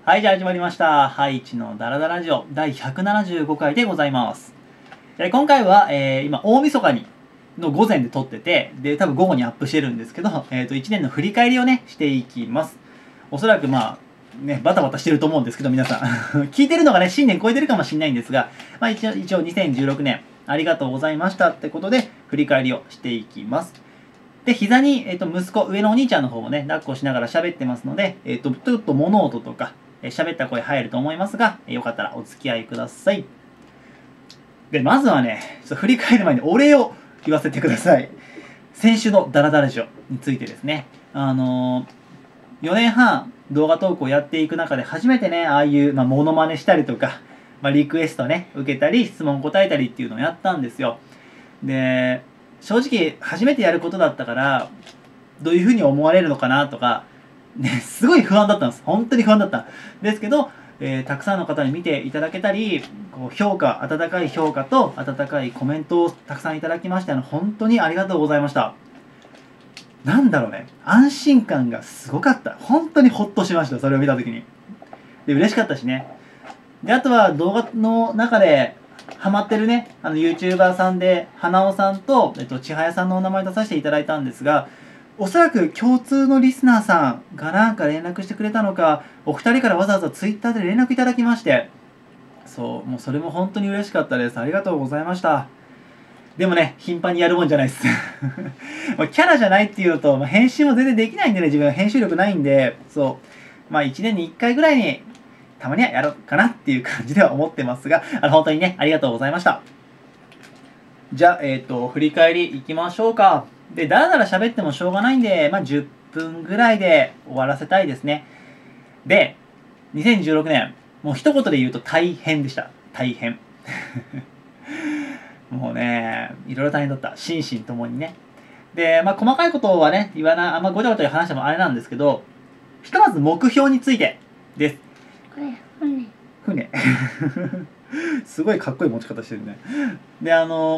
はい、じゃあ始まりました。ハイチのダラダラジオ第175回でございます。今回は、今、大晦日の午前で撮ってて、で、多分午後にアップしてるんですけど、1年の振り返りをね、していきます。おそらくね、バタバタしてると思うんですけど、皆さん。聞いてるのがね、新年超えてるかもしれないんですが、一応2016年、ありがとうございましたってことで、振り返りをしていきます。で、膝に、息子、上のお兄ちゃんの方もね、抱っこしながら喋ってますので、ちょっと物音とか、喋った声入ると思いますが、よかったらお付き合いください。で、まずはね、ちょっと振り返る前にお礼を言わせてください。先週のダラダラジオについてですね、4年半動画投稿やっていく中で初めてね、ああいう、モノマネしたりとか、リクエストね、受けたり、質問答えたりっていうのをやったんですよ。で、正直初めてやることだったから、どういうふうに思われるのかなとか、ね、すごい不安だったんです。本当に不安だった。ですけど、たくさんの方に見ていただけたり、こう温かい評価と温かいコメントをたくさんいただきまして、本当にありがとうございました。なんだろうね、安心感がすごかった。本当にほっとしました、それを見たときに。で、嬉しかったしね。で、あとは動画の中でハマってるね、YouTuber さんで、花尾さんと、千早さんのお名前出させていただいたんですが、おそらく共通のリスナーさんがなんか連絡してくれたのか、お二人からわざわざ Twitter で連絡いただきまして、そう、もうそれも本当に嬉しかったです。ありがとうございました。でもね、頻繁にやるもんじゃないです。キャラじゃないっていうのと、編集も全然できないんでね、自分編集力ないんで、そう、1年に1回ぐらいに、たまにはやろうかなっていう感じでは思ってますが、本当にね、ありがとうございました。じゃあ、振り返りいきましょうか。で、だらだら喋ってもしょうがないんで、10分ぐらいで終わらせたいですね。で、2016年、もう一言で言うと大変でした。大変。もうね、いろいろ大変だった。心身ともにね。で、細かいことはね、あんまごちゃごちゃ話してもあれなんですけど、ひとまず目標についてです。 これ、船。 すごいかっこいい持ち方してるね。で、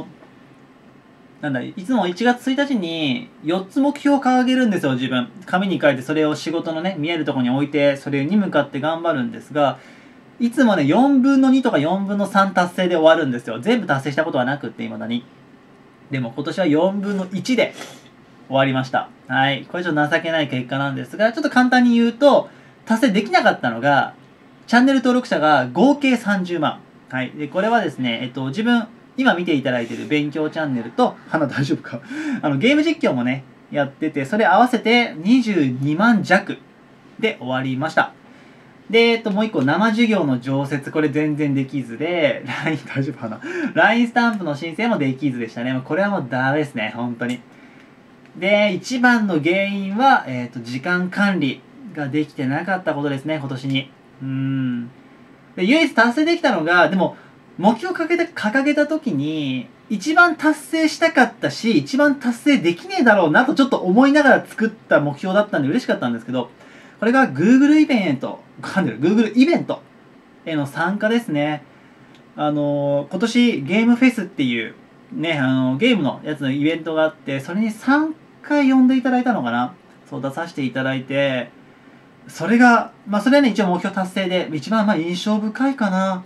いつも1月1日に4つ目標を掲げるんですよ、自分。紙に書いてそれを仕事のね、見えるところに置いて、それに向かって頑張るんですが、いつもね、4分の2とか4分の3達成で終わるんですよ。全部達成したことはなくって、未だに。でも今年は4分の1で終わりました。はい。これちょっと情けない結果なんですが、ちょっと簡単に言うと、達成できなかったのが、チャンネル登録者が合計30万。はい。で、これはですね、自分、今見ていただいている勉強チャンネルと、花大丈夫かゲーム実況もね、やってて、それ合わせて22万弱で終わりました。で、もう一個、生授業の常設、これ全然できずで、LINE 大丈夫かな ?LINE スタンプの申請もできずでしたね。これはもうダメですね、本当に。で、一番の原因は、時間管理ができてなかったことですね、今年に。で、唯一達成できたのが、でも、目標を掲げた時に、一番達成したかったし、一番達成できねえだろうなとちょっと思いながら作った目標だったんで嬉しかったんですけど、これが Google イベント、Google イベントへの参加ですね。今年ゲームフェスっていうね、ゲームのやつのイベントがあって、それに3回呼んでいただいたのかな。そう出させていただいて、それが、それはね、一応目標達成で、一番印象深いかな。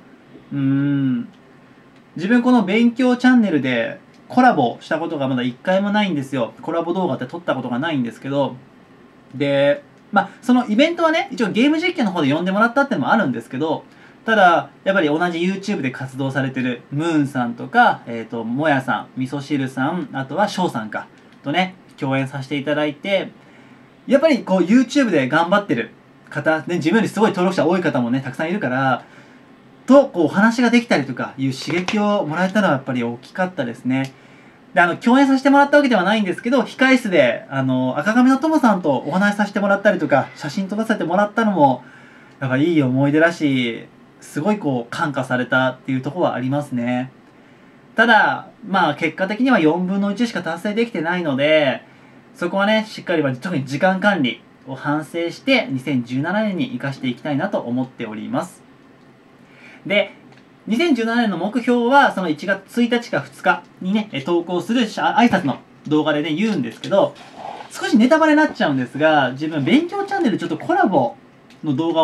自分この勉強チャンネルでコラボしたことがまだ1回もないんですよ。コラボ動画って撮ったことがないんですけど、で、そのイベントはね、一応ゲーム実況の方で呼んでもらったってのもあるんですけど、ただ、やっぱり同じ YouTube で活動されてるムーンさんとか、もやさん、味噌汁さん、あとは翔さんか、とね、共演させていただいて、やっぱりこう YouTube で頑張ってる方、ね、自分よりすごい登録者多い方もね、たくさんいるから、こうお話ができたりとかいう刺激をもらえたのはやっぱり大きかったですね。で、共演させてもらったわけではないんですけど、控室で、赤髪の友さんとお話しさせてもらったりとか、写真撮らせてもらったのも、やっぱいい思い出だし、すごいこう、感化されたっていうところはありますね。ただ、結果的には4分の1しか達成できてないので、そこはね、しっかり特に時間管理を反省して、2017年に生かしていきたいなと思っております。で、2017年の目標は、その1月1日か2日にね、投稿する挨拶の動画でね、言うんですけど、少しネタバレになっちゃうんですが、自分、勉強チャンネルちょっとコラボの動画を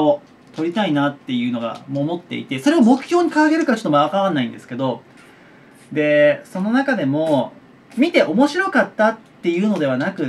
取りたいなっていうのがもう思っていて、それを目標に掲げるかちょっとわかんないんですけど、でその中でも見て面白かったっていうのではなくって、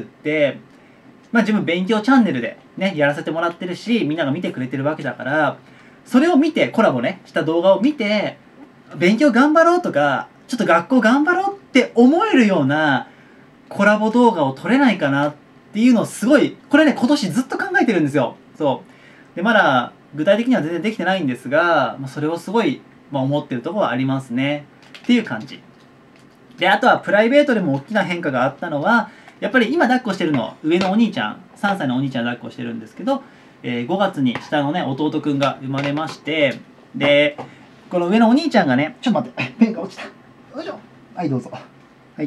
自分勉強チャンネルでねやらせてもらってるし、みんなが見てくれてるわけだから、それを見てコラボねした動画を見て勉強頑張ろうとか、ちょっと学校頑張ろうって思えるようなコラボ動画を撮れないかなっていうのをすごい、これね今年ずっと考えてるんですよ。そうでまだ具体的には全然できてないんですが、それをすごい、思ってるところはありますねっていう感じで、あとはプライベートでも大きな変化があったのは、やっぱり今抱っこしてるの上のお兄ちゃん、3歳のお兄ちゃん抱っこしてるんですけど、5月に下のね弟くんが生まれまして、でこの上のお兄ちゃんがね、ちょっと待って、ペンが落ちた。よいしょ。はい、どうぞ。はい。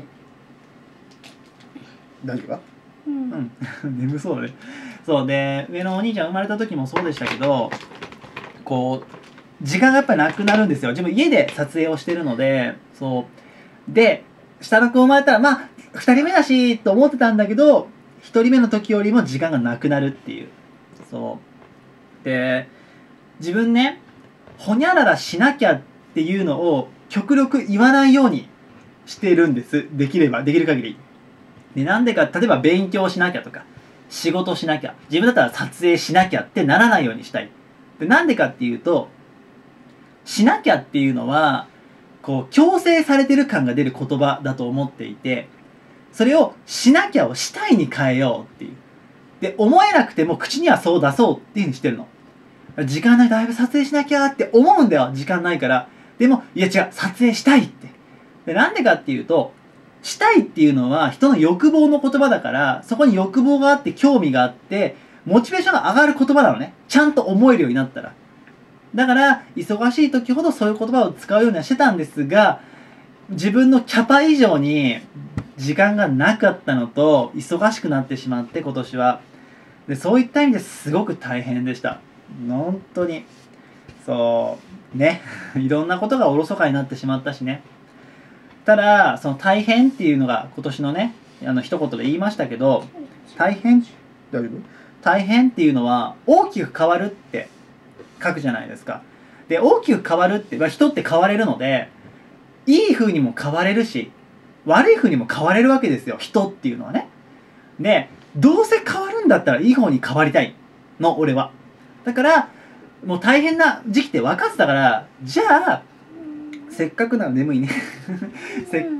大丈夫か？眠そうだね。そうで、上のお兄ちゃん生まれた時もそうでしたけど、こう時間がやっぱりなくなるんですよ。自分家で撮影をしてるので、そうで下の子生まれたら2人目だしと思ってたんだけど、1人目の時よりも時間がなくなるっていう。そうで、自分ねほにゃららしなきゃっていうのを極力言わないようにしてるんです。できる限り。でなんでか、例えば勉強しなきゃとか仕事しなきゃ、自分だったら撮影しなきゃってならないようにしたい。でなんでかっていうと、しなきゃっていうのはこう強制されてる感が出る言葉だと思っていて、それをしなきゃをしたいに変えようっていう。で思えなくても口にはそう出そうっていうふうにしてるの。時間ない、だいぶ撮影しなきゃって思うんだよ、時間ないから。でもいや違う、撮影したいって。でなんでかっていうと、したいっていうのは人の欲望の言葉だから、そこに欲望があって興味があってモチベーションが上がる言葉なのね、ちゃんと思えるようになったら。だから忙しい時ほどそういう言葉を使うようにはしてたんですが、自分のキャパ以上に時間がなかったのと忙しくなってしまって、今年は。でそういった意味ですごく大変でした。本当にそうねいろんなことがおろそかになってしまったしね。ただその大変っていうのが今年のね一言で言いましたけど、大変っていうのは大きく変わるって書くじゃないですか。で大きく変わるって、人って変われるので、いい風にも変われるし悪い風にも変われるわけですよ、人っていうのはね。でどうせ変わるんだったらいい方に変わりたいの、俺は。だからもう大変な時期って分かってたから、じゃあせっかくなら眠いねせっ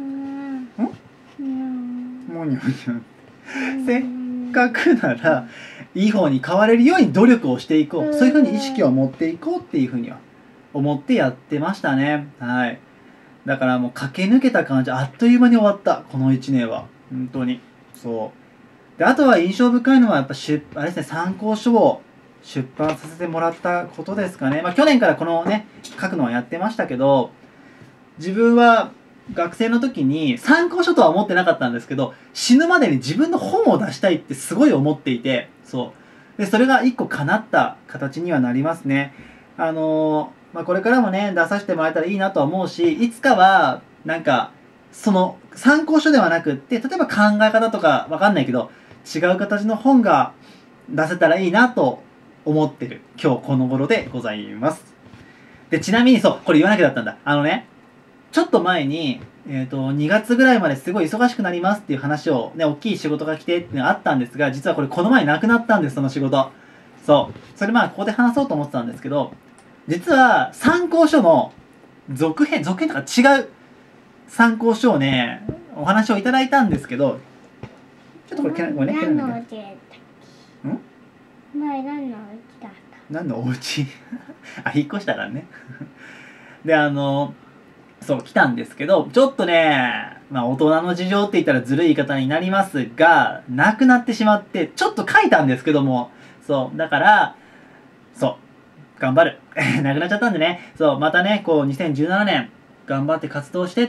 かくならいい方に変われるように努力をしていこう、そういうふうに意識を持っていこうっていうふうには思ってやってましたね。はい。だからもう駆け抜けた感じ、あっという間に終わったこの1年は本当に。そうで、あとは印象深いのはやっぱあれですね、参考書を出版させてもらったことですかね。去年からこのね書くのはやってましたけど、自分は学生の時に参考書とは思ってなかったんですけど、死ぬまでに自分の本を出したいってすごい思っていて、でそれが一個叶った形にはなりますね。これからもね出させてもらえたらいいなとは思うし、いつかはなんかその参考書ではなくって、例えば考え方とかわかんないけど違う形の本が出せたらいいなと思ってる今日この頃でございます。でちなみにこれ言わなきゃだったんだ。ちょっと前に、2月ぐらいまですごい忙しくなりますっていう話をね、大きい仕事が来てっていうのがあったんですが、実はこれこの前なくなったんです、その仕事。それここで話そうと思ってたんですけど、実は参考書の続編とか違う参考書をね、お話をいただいたんですけど、ちょっとこれごめんね、 何のお家だったっけ？前何のお家だった？ 何のお家引っ越したからねで来たんですけど、ちょっとね大人の事情って言ったらずるい言い方になりますが、なくなってしまって、ちょっと書いたんですけども、だから頑張るなくなっちゃったんでね、またね2017年頑張って活動してって、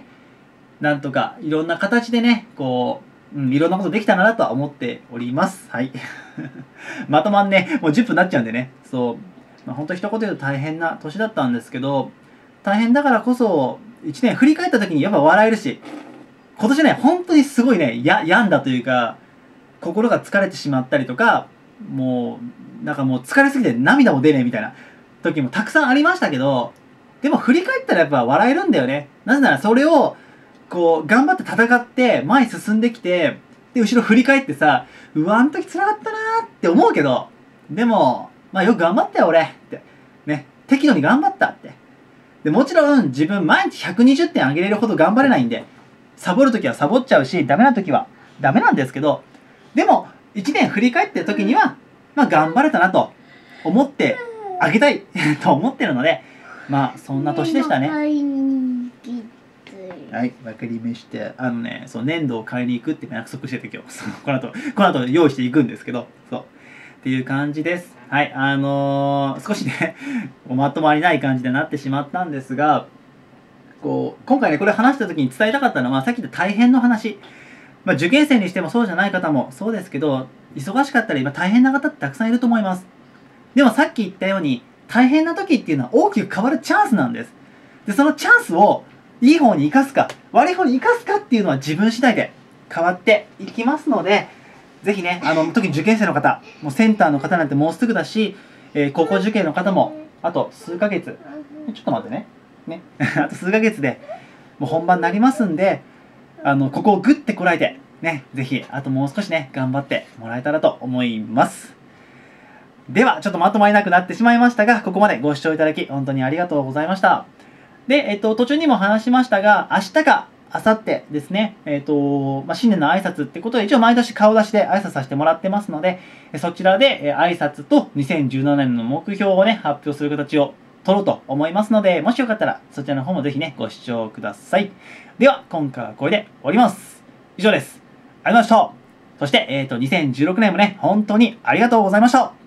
なんとかいろんな形でねいろんなことできたらなとは思っております。はいまとまんね、もう10分になっちゃうんでね。本当一言言うと大変な年だったんですけど、大変だからこそ1年振り返った時にやっぱ笑えるし、今年ね本当にすごいね病んだというか、心が疲れてしまったりとか、もなんかもう疲れすぎて涙も出ねえみたいな時もたくさんありましたけど、でも振り返ったらやっぱ笑えるんだよね。なぜならそれをこう頑張って戦って前に進んできて、で後ろ振り返ってさ、うわあの時辛かったなーって思うけど、でもまあよく頑張ったよ俺ってね、適度に頑張ったって。でもちろん自分毎日120点上げれるほど頑張れないんで、サボる時はサボっちゃうし、ダメな時はダメなんですけど、でも1年振り返ってる時にはまあ頑張れたなと思ってあげたいと思ってるので、まあそんな年でしたね。はい、わかりました。そう粘土を買いに行くって約束してて今日この後用意していくんですけど、そうっていう感じです。はい、少しねまとまりない感じでなってしまったんですが、こう今回ねこれ話した時に伝えたかったのは、さっき言った大変の話。まあ、受験生にしてもそうじゃない方もそうですけど、忙しかったら今大変な方ってたくさんいると思います。でもさっき言ったように大変な時っていうのは大きく変わるチャンスなんです。でそのチャンスをいい方に生かすか悪い方に生かすかっていうのは自分次第で変わっていきますので、ぜひね特に受験生の方、もうセンターの方なんてもうすぐだし、高校受験の方もあと数ヶ月、ちょっと待ってねあと数ヶ月でもう本番になりますんで、ここをグッてこらえてね、ぜひあともう少しね頑張ってもらえたらと思います。ではちょっとまとまりなくなってしまいましたが、ここまでご視聴いただき本当にありがとうございました。で、途中にも話しましたが、明日か明後日ですね、新年の挨拶ってことで一応毎年顔出しで挨拶させてもらってますので、そちらで挨拶と2017年の目標をね発表する形を取ろうと思いますので、もしよかったらそちらの方もぜひねご視聴ください。では今回はこれで終わります。以上です。ありがとうございました。そして、2016年もね本当にありがとうございました。